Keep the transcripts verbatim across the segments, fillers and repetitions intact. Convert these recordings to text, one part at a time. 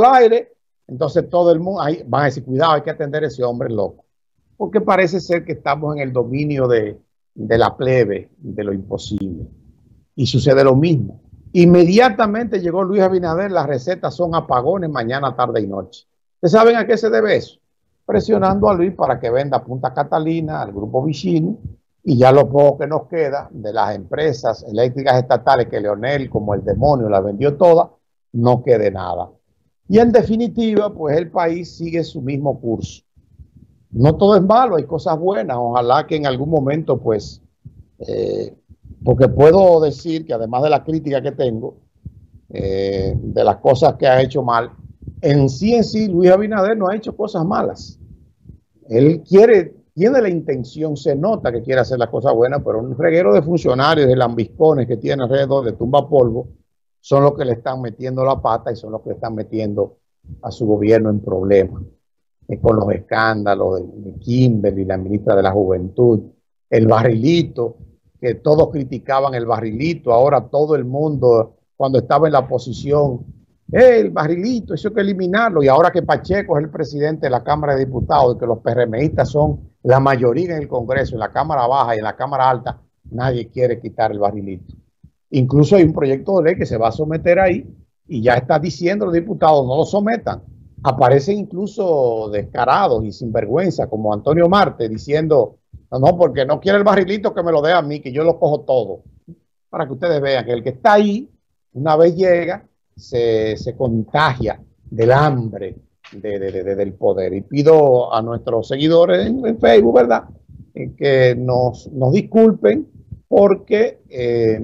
aire, entonces todo el mundo ahí van a decir, cuidado, hay que atender a ese hombre loco. Porque parece ser que estamos en el dominio de, de la plebe, de lo imposible. Y sucede lo mismo. Inmediatamente llegó Luis Abinader, las recetas son apagones mañana, tarde y noche. ¿Ustedes saben a qué se debe eso? Presionando a Luis para que venda Punta Catalina al grupo Vicini, y ya lo poco que nos queda de las empresas eléctricas estatales que Leonel, como el demonio, las vendió todas, no quede nada. Y en definitiva, pues el país sigue su mismo curso. No todo es malo, hay cosas buenas. Ojalá que en algún momento, pues, eh, porque puedo decir que además de la crítica que tengo, eh, de las cosas que ha hecho mal, en sí en sí Luis Abinader no ha hecho cosas malas. Él quiere, tiene la intención, se nota que quiere hacer las cosas buenas, pero un reguero de funcionarios, de lambiscones que tiene alrededor de tumba polvo, son los que le están metiendo la pata y son los que le están metiendo a su gobierno en problemas. Eh, con los escándalos de, de Kimberly, la ministra de la Juventud, el barrilito, que todos criticaban el barrilito, ahora todo el mundo, cuando estaba en la oposición, eh, el barrilito, eso hay que eliminarlo, y ahora que Pacheco es el presidente de la Cámara de Diputados y que los PRMistas son la mayoría en el Congreso, en la Cámara Baja y en la Cámara Alta, nadie quiere quitar el barrilito. Incluso hay un proyecto de ley que se va a someter ahí y ya está diciendo los diputados, no lo sometan. Aparecen incluso descarados y sinvergüenza como Antonio Marte diciendo, no, no, porque no quiere el barrilito que me lo dé a mí, que yo lo cojo todo. Para que ustedes vean que el que está ahí, una vez llega, se, se contagia del hambre de, de, de, del poder. Y pido a nuestros seguidores en, en Facebook, ¿verdad?, eh, que nos, nos disculpen porque eh,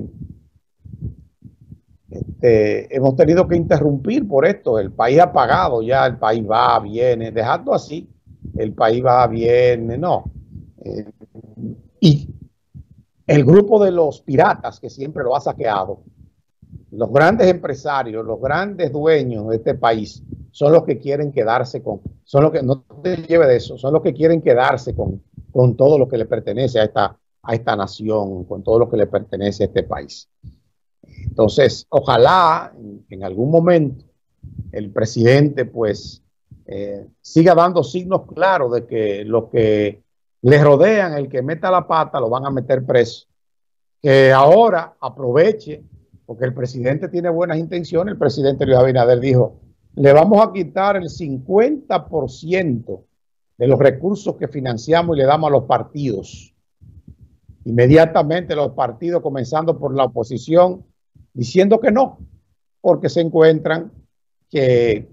Este, hemos tenido que interrumpir por esto. El país ha pagado ya, el país va, viene, dejando así, el país va, viene, no. Eh, y el grupo de los piratas que siempre lo ha saqueado, los grandes empresarios, los grandes dueños de este país, son los que quieren quedarse con, son los que, no te lleve de eso, son los que quieren quedarse con, con todo lo que le pertenece a esta, a esta nación, con todo lo que le pertenece a este país. Entonces, ojalá en, en algún momento el presidente pues eh, siga dando signos claros de que los que le rodean, el que meta la pata, lo van a meter preso. Que ahora aproveche, porque el presidente tiene buenas intenciones. El presidente Luis Abinader dijo, le vamos a quitar el cincuenta por ciento de los recursos que financiamos y le damos a los partidos. Inmediatamente los partidos, comenzando por la oposición, diciendo que no, porque se encuentran que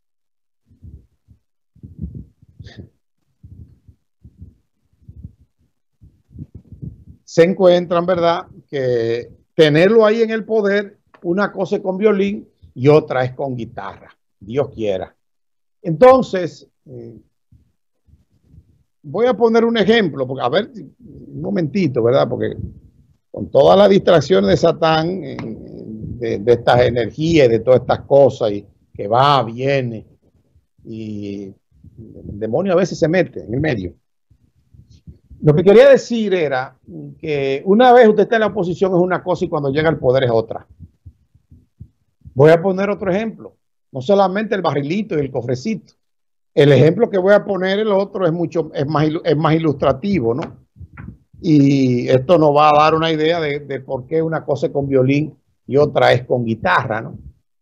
se encuentran, ¿verdad?, que tenerlo ahí en el poder, una cosa es con violín y otra es con guitarra, Dios quiera. Entonces, eh, voy a poner un ejemplo, porque a ver, un momentito, ¿verdad?, porque con todas las distracciones de Satán, eh, de, de estas energías, de todas estas cosas, y que va, viene, y el demonio a veces se mete en el medio. Lo que quería decir era que una vez usted está en la oposición es una cosa y cuando llega al poder es otra. Voy a poner otro ejemplo, no solamente el barrilito y el cofrecito. El ejemplo que voy a poner, el otro, es mucho, es más, es más ilustrativo, ¿no? Y esto nos va a dar una idea de, de por qué una cosa es con violín y otra es con guitarra, ¿no?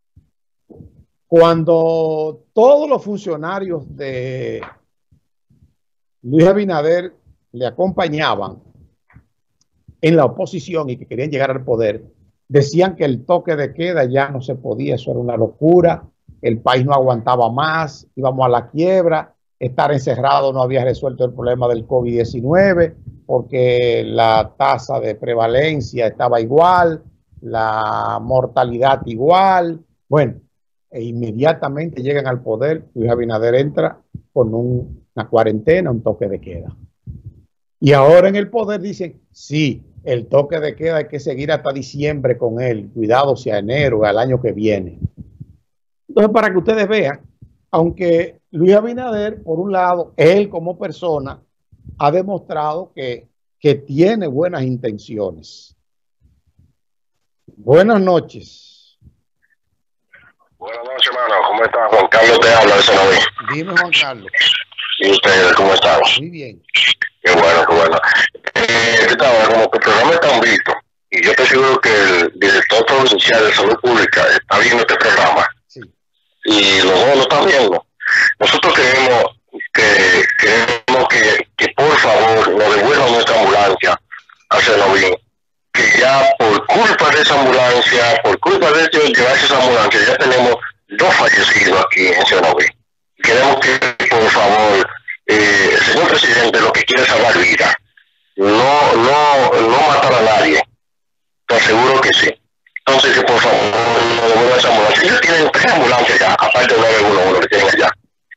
Cuando todos los funcionarios de Luis Abinader le acompañaban en la oposición y que querían llegar al poder, decían que el toque de queda ya no se podía, eso era una locura, el país no aguantaba más, íbamos a la quiebra, estar encerrado no había resuelto el problema del COVID diecinueve, porque la tasa de prevalencia estaba igual, la mortalidad igual. Bueno, e inmediatamente llegan al poder, Luis Abinader entra con un, una cuarentena, un toque de queda. Y ahora en el poder dicen, sí, el toque de queda hay que seguir hasta diciembre con él, cuidado sea enero, al año que viene. Entonces, para que ustedes vean, aunque Luis Abinader, por un lado, él como persona, ha demostrado que, que tiene buenas intenciones. Buenas noches. Buenas noches, hermano. ¿Cómo estás? Juan Carlos te habla de Senoví. Dime, Juan Carlos. ¿Y ustedes cómo están? Muy bien. Qué bueno, qué bueno. Eh, ¿Qué tal? Como que el programa está visto, y yo estoy seguro que el director provincial de Salud Pública está viendo este programa. Sí. Y los dos lo están viendo. Nosotros queremos que, queremos que, que por favor nos devuelvan nuestra ambulancia a Senoví. Que ya por culpa de esa ambulancia, por culpa de este, llevarse esa ambulancia, ya tenemos dos fallecidos aquí en Senoví. Queremos que, por favor, eh, señor presidente, lo que quiere es salvar vidas. No, no, no matar a nadie. Te aseguro que sí. Entonces, que por favor, no devuelvan esa ambulancia. Ellos tienen tres ambulancias ya, aparte del nueve uno uno que tienen allá.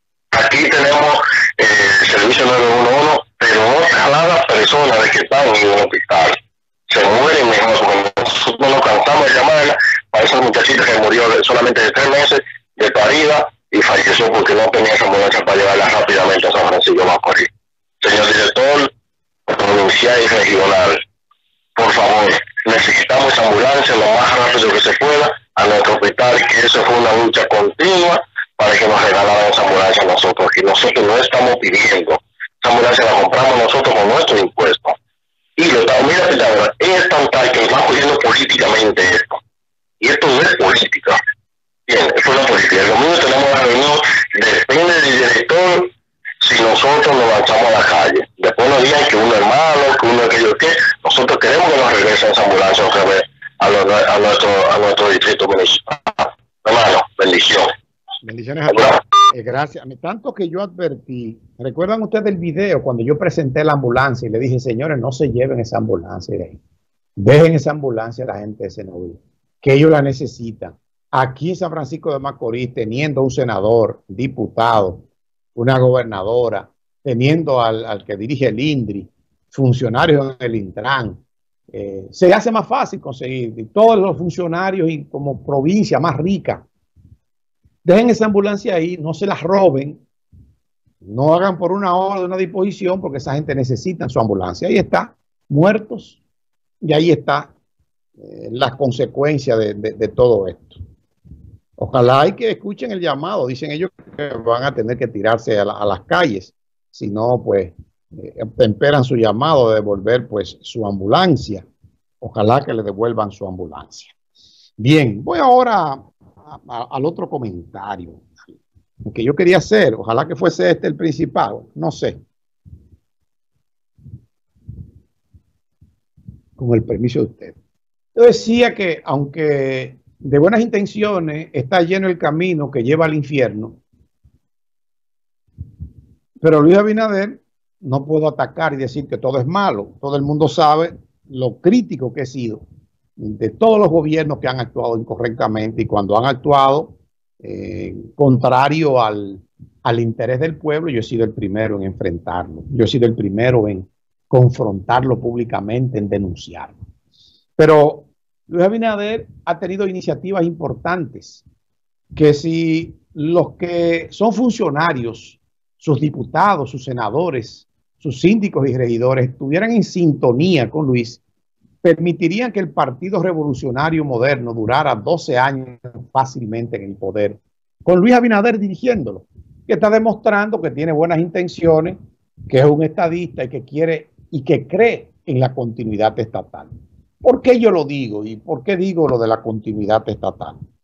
Aquí tenemos eh, servicio nueve uno uno, pero no cada persona de que están en un hospital se mueren mejor, porque nosotros nos cansamos de llamarla para esa muchachita que murió solamente de tres meses de parida y falleció porque no tenía esa ambulancia para llevarla rápidamente a San Francisco de Macorís. Señor director provincial y regional, por favor, necesitamos esa ambulancia lo más rápido que se pueda a nuestro hospital, que eso fue una lucha continua para que nos regalaran esa ambulancia a nosotros, que nosotros no estamos pidiendo. Esa ambulancia la compramos nosotros con nuestros impuestos. Y lo mira, mira, es tan tal que nos va cogiendo políticamente esto. Y esto no es política. Bien, esto no es política. El domingo tenemos la reunión, depende del director si nosotros nos lanzamos a la calle. Después nos digan que uno es malo, que uno es aquello que. Nosotros queremos que nos regresen esa ambulancia otra vez a, lo, a, nuestro, a nuestro distrito municipal. Hermano, bendición. Bendiciones a todos. Eh, gracias. Tanto que yo advertí, ¿recuerdan ustedes el video cuando yo presenté la ambulancia y le dije, señores, no se lleven esa ambulancia de ahí? Dejen esa ambulancia a la gente de Senoví, que ellos la necesitan. Aquí en San Francisco de Macorís, teniendo un senador, diputado, una gobernadora, teniendo al, al que dirige el INDRI, funcionarios en el Intran, eh, se hace más fácil conseguir. Todos los funcionarios y como provincia más rica, dejen esa ambulancia ahí, no se la roben, no hagan por una hora de una disposición, porque esa gente necesita su ambulancia. Ahí está, muertos, y ahí está eh, las consecuencias de, de, de todo esto. Ojalá y que escuchen el llamado. Dicen ellos que van a tener que tirarse a, la, a las calles, si no, pues, eh, temperan su llamado de devolver, pues, su ambulancia. Ojalá que le devuelvan su ambulancia. Bien, voy ahora A, a, al otro comentario que yo quería hacer. Ojalá que fuese este el principal, no sé, con el permiso de usted. Yo decía que aunque de buenas intenciones está lleno el camino que lleva al infierno, pero Luis Abinader no puedo atacar y decir que todo es malo. Todo el mundo sabe lo crítico que he sido de todos los gobiernos que han actuado incorrectamente, y cuando han actuado eh, contrario al, al interés del pueblo, yo he sido el primero en enfrentarlo. Yo he sido el primero en confrontarlo públicamente, en denunciarlo. Pero Luis Abinader ha tenido iniciativas importantes que si los que son funcionarios, sus diputados, sus senadores, sus síndicos y regidores estuvieran en sintonía con Luis, permitirían que el Partido Revolucionario Moderno durara doce años fácilmente en el poder, con Luis Abinader dirigiéndolo, que está demostrando que tiene buenas intenciones, que es un estadista y que quiere y que cree en la continuidad estatal. ¿Por qué yo lo digo? ¿Y por qué digo lo de la continuidad estatal?